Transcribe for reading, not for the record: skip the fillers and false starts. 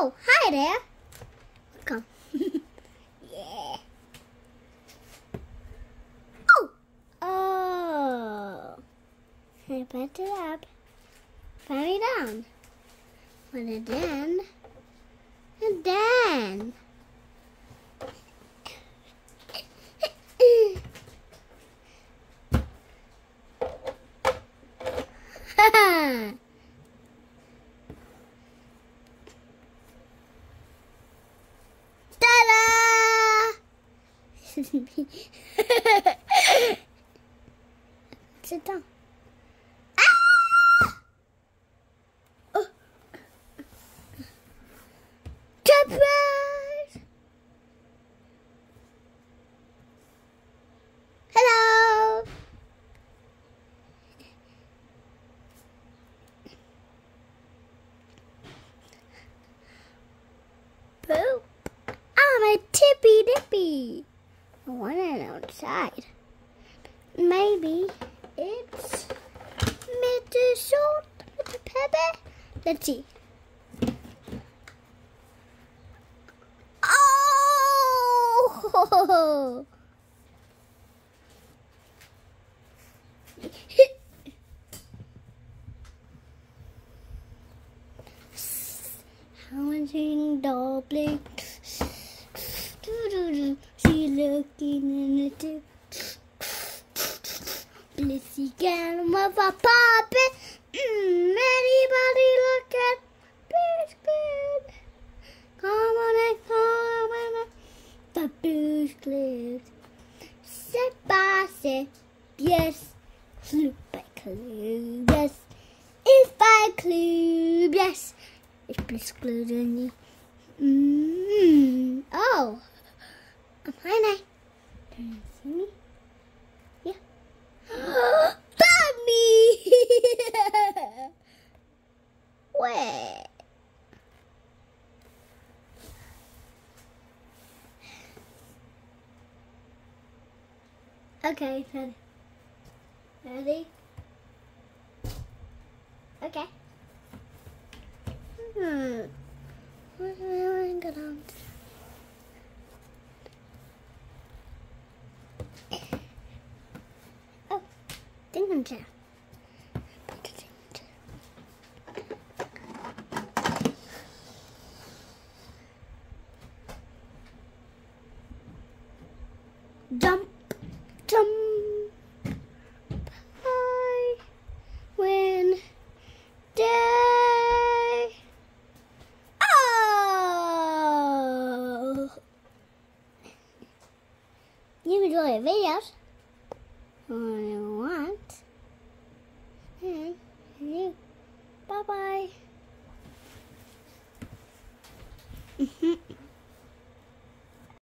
Oh, hi there. Come. Yeah. Oh. Oh. I put it up. Put it down. Put it in. And then. Ta-da! Sit down. Ah! Oh. Surprise! Hello. Poop. I'm a tippy dippy. I want it outside. Maybe it's Mr. Salt with the pepper. Let's see. Oh! Counting double. She looking in the tip. Blissy can with a puppet. Anybody look at biscuit? Come on and come on. The biscuit. Sit by sit. Yes. Clue by clue. Yes. If I clue. Yes. It's biscuit in you. Oh. Hi, Night. Can you see me? Yeah. Mommy! Where? Okay, ready? Okay. What am I gonna do? Thinking chair. Jump, jump, high, win, day. Oh! You enjoy videos. What you want. And you. Bye-bye.